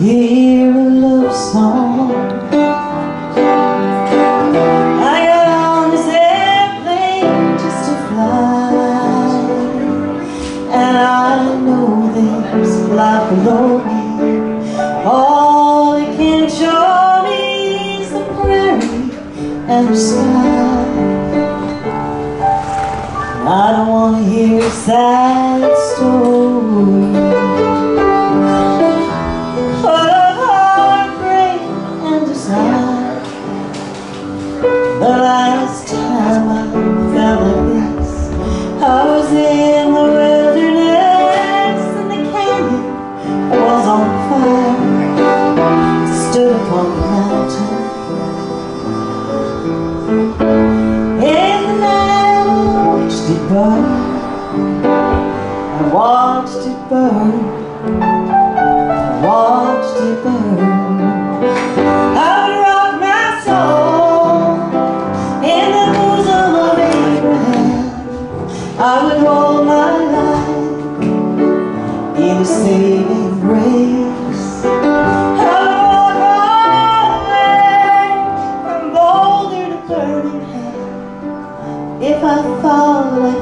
hear a love song. I got on this airplane just to fly, and I know there's life below me. All it can show me is the prairie and the sky. I don't want to hear a sad story full of heartbreak and desire. The last time I felt like this, I was in the wilderness and the canyon was on fire. Stood upon the mountain in the night, watched it burn. I watched it burn. I watched it burn. I would rock my soul in the bosom of Abraham. I would hold my life in a saving grace. I would walk all the way from Boulder to Birmingham. If I thought I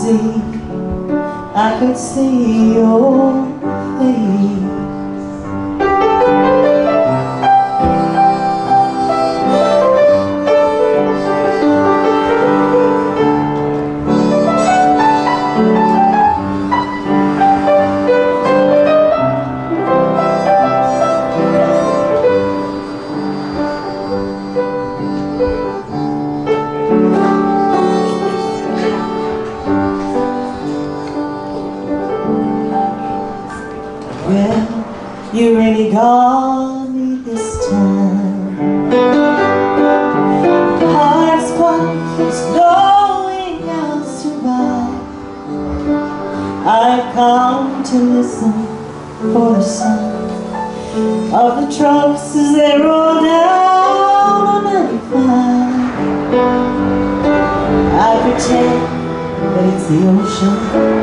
could see your face. Well, you really got me this time. Hard spot is knowing I'll survive. I've come to listen for the sound of the trucks as they roll down on 95. I pretend that it's the ocean.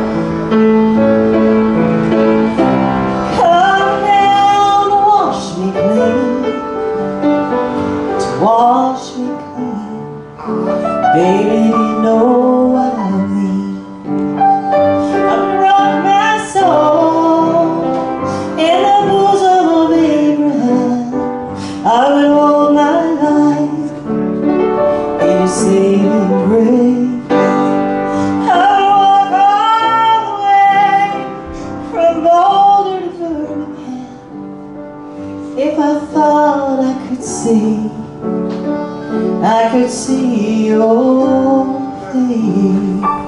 Wash me clean, baby, you know what I mean. I would rock my soul in the bosom of Abraham. I would hold my life in a saving grace. I would walk all the way from Boulder to Birmingham. If I thought I could see your face.